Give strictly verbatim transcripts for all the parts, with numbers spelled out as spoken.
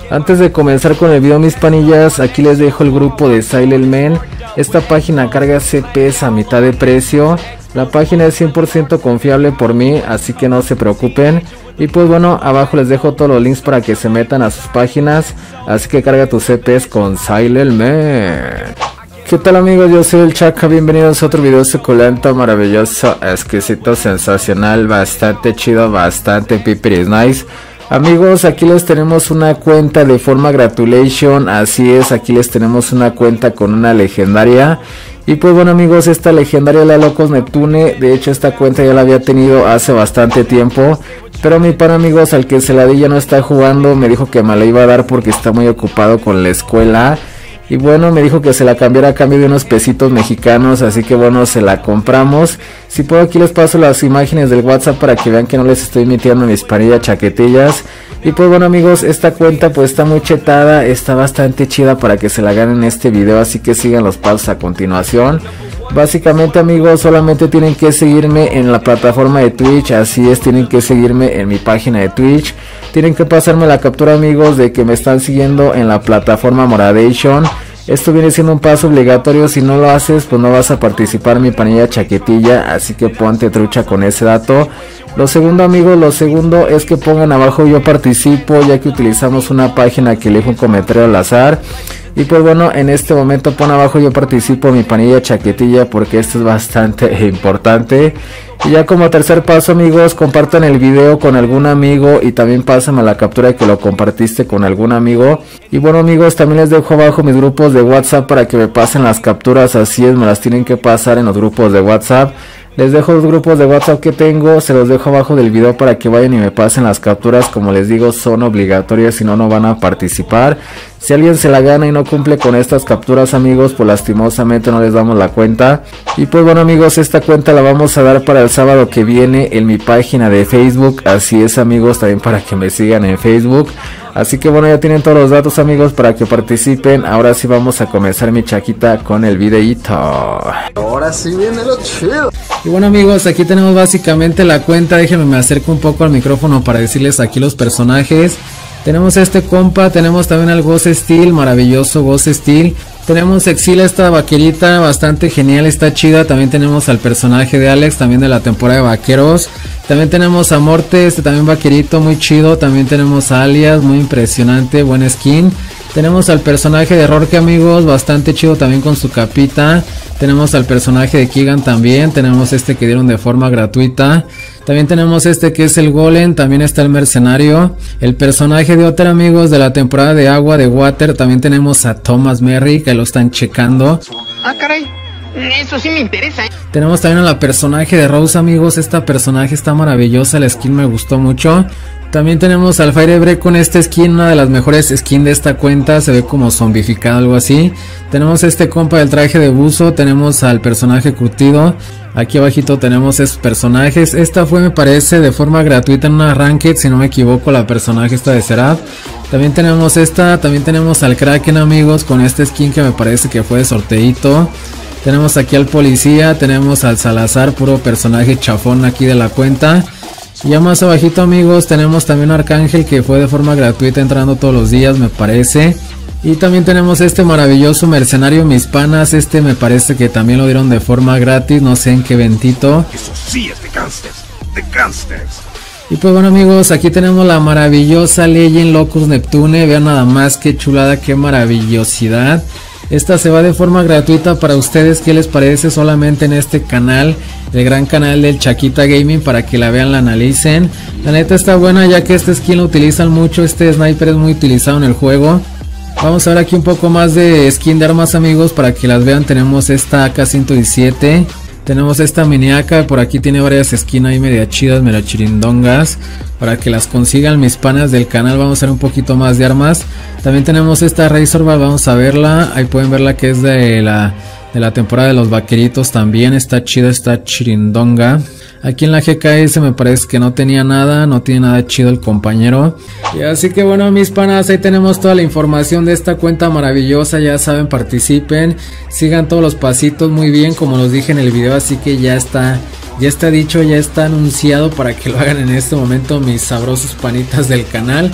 Antes de comenzar con el video, mis panillas, aquí les dejo el grupo de Silent Man. Esta página carga C Ps a mitad de precio. La página es cien por ciento confiable por mí, así que no se preocupen. Y pues bueno, abajo les dejo todos los links para que se metan a sus páginas. Así que carga tus C Ps con Silent Man. ¿Qué tal amigos? Yo soy el Chaka, bienvenidos a otro video suculento, maravilloso, exquisito, sensacional, bastante chido, bastante pipiris nice. Amigos, aquí les tenemos una cuenta de forma gratulation, así es, aquí les tenemos una cuenta con una legendaria. Y pues bueno amigos, esta legendaria la Locos Neptune, de hecho esta cuenta ya la había tenido hace bastante tiempo. Pero mi pan amigos, al que se la di ya no está jugando, me dijo que me la iba a dar porque está muy ocupado con la escuela. Y bueno, me dijo que se la cambiara a cambio de unos pesitos mexicanos, así que bueno, se la compramos. Si puedo aquí les paso las imágenes del WhatsApp para que vean que no les estoy mintiendo mis panillas chaquetillas. Y pues bueno amigos, esta cuenta pues está muy chetada, está bastante chida para que se la ganen en este video, así que sigan los pasos a continuación. Básicamente amigos, solamente tienen que seguirme en la plataforma de Twitch, así es, tienen que seguirme en mi página de Twitch. Tienen que pasarme la captura amigos de que me están siguiendo en la plataforma Moradation. Esto viene siendo un paso obligatorio, si no lo haces pues no vas a participar en mi panilla chaquetilla, así que ponte trucha con ese dato. Lo segundo amigos, lo segundo es que pongan abajo yo participo, ya que utilizamos una página que elige un comentario al azar. Y pues bueno, en este momento pon abajo yo participo mi panilla chaquetilla porque esto es bastante importante. Y ya como tercer paso amigos, compartan el video con algún amigo y también pásame la captura que lo compartiste con algún amigo. Y bueno amigos, también les dejo abajo mis grupos de WhatsApp para que me pasen las capturas, así es, me las tienen que pasar en los grupos de WhatsApp. Les dejo los grupos de WhatsApp que tengo, se los dejo abajo del video para que vayan y me pasen las capturas. Como les digo, son obligatorias, si no, no van a participar. Si alguien se la gana y no cumple con estas capturas amigos, pues lastimosamente no les damos la cuenta. Y pues bueno amigos, esta cuenta la vamos a dar para el sábado que viene en mi página de Facebook. Así es amigos, también para que me sigan en Facebook. Así que bueno, ya tienen todos los datos amigos para que participen. Ahora sí vamos a comenzar mi chaquita con el videito. Ahora sí viene lo chido. Y bueno amigos, aquí tenemos básicamente la cuenta. Déjenme me acerco un poco al micrófono para decirles aquí los personajes. Tenemos a este compa, tenemos también al Ghost Steel, maravilloso Ghost Steel. Tenemos Exila, esta vaquerita, bastante genial, está chida. También tenemos al personaje de Alex, también de la temporada de vaqueros. También tenemos a Morte, este también vaquerito, muy chido. También tenemos a Alias, muy impresionante, buen skin. Tenemos al personaje de Rorke amigos, bastante chido también con su capita. Tenemos al personaje de Keegan también. Tenemos este que dieron de forma gratuita. También tenemos este que es el Golem. También está el mercenario. El personaje de Otter amigos de la temporada de agua de Water. También tenemos a Thomas Merry que lo están checando. Ah caray, eso sí me interesa. Tenemos también a la personaje de Rose amigos. Esta personaje está maravillosa, la skin me gustó mucho. También tenemos al Firebreak con esta skin, una de las mejores skins de esta cuenta, se ve como zombificado, algo así. Tenemos este compa del traje de buzo, tenemos al personaje curtido. Aquí abajito tenemos esos personajes. Esta fue, me parece, de forma gratuita en una ranked, si no me equivoco, la personaje esta de Seraph. También tenemos esta, también tenemos al Kraken amigos, con esta skin que me parece que fue de sorteito. Tenemos aquí al policía, tenemos al Salazar, puro personaje chafón aquí de la cuenta. Y ya más abajito amigos tenemos también a Arcángel que fue de forma gratuita entrando todos los días me parece. Y también tenemos este maravilloso mercenario mis panas, este me parece que también lo dieron de forma gratis, no sé en qué eventito. Eso sí es de gangsters, de gangsters. Y pues bueno amigos, aquí tenemos la maravillosa Legend Locus Neptune, vean nada más qué chulada, qué maravillosidad. Esta se va de forma gratuita para ustedes, ¿qué les parece? Solamente en este canal, el gran canal del Chaquita Gaming, para que la vean, la analicen. La neta está buena ya que este skin lo utilizan mucho, este sniper es muy utilizado en el juego. Vamos a ver aquí un poco más de skin de armas amigos para que las vean. Tenemos esta A K ciento diecisiete. Tenemos esta mini A K, por aquí tiene varias skins ahí media chidas, media chirindongas. Para que las consigan mis panas del canal, vamos a ver un poquito más de armas. También tenemos esta Razorback, vamos a verla. Ahí pueden verla que es de la, de la temporada de los vaqueritos también. Está chida, está chirindonga. Aquí en la G K S me parece que no tenía nada, no tiene nada chido el compañero. Y así que bueno mis panas, ahí tenemos toda la información de esta cuenta maravillosa. Ya saben, participen, sigan todos los pasitos muy bien como los dije en el video. Así que ya está, ya está dicho, ya está anunciado para que lo hagan en este momento mis sabrosos panitas del canal.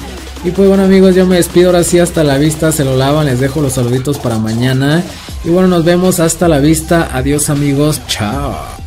Y pues bueno amigos, yo me despido, ahora sí, hasta la vista, se lo lavan, les dejo los saluditos para mañana. Y bueno, nos vemos, hasta la vista, adiós amigos, chao.